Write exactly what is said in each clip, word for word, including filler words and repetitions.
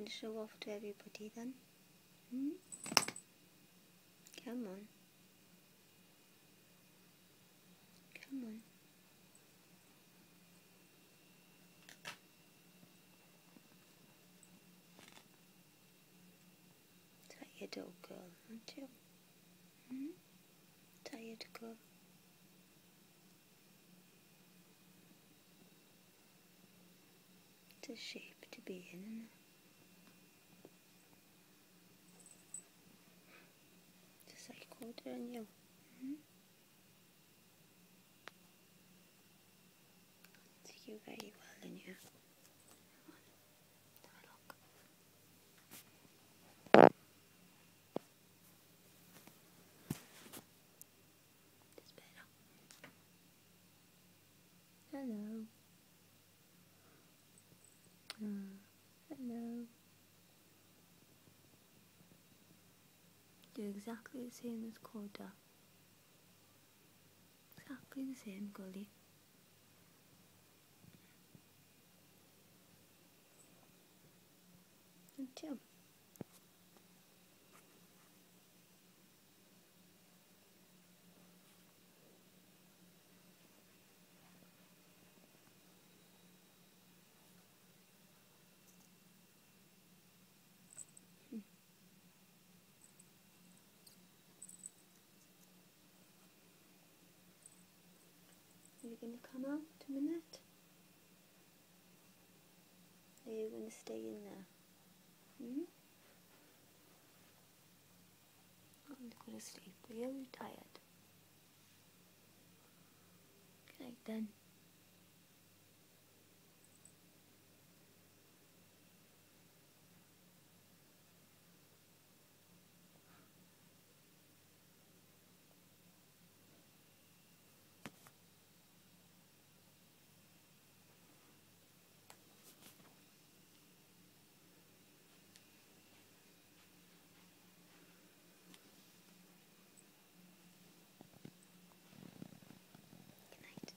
and show off to everybody then? Hmm? Come on. Come on. Tired old girl, aren't you? Hmm? Tired girl. It's a shape to be in, isn't it? Just like older and you. Hmm? See you very well in here. Have a look. It's better. Hello. Uh, hello. You're exactly the same as Coda. Exactly the same, Gully. Aren't you? Hmm. Are you going to come out a minute? Or are you going to stay in there? Hmm? I'm going to go to sleep. Are you tired? Good night then. Good night.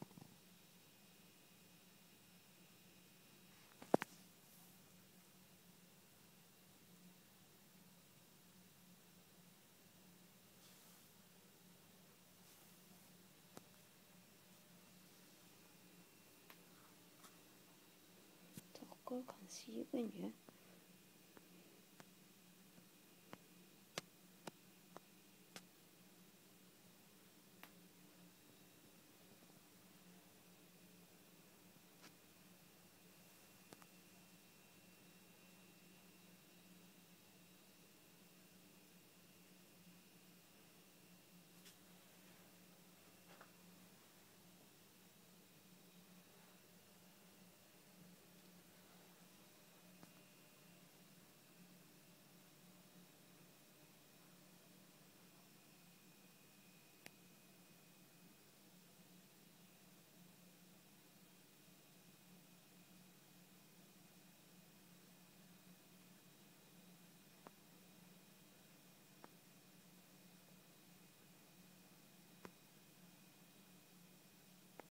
Talk, I can't see you in here.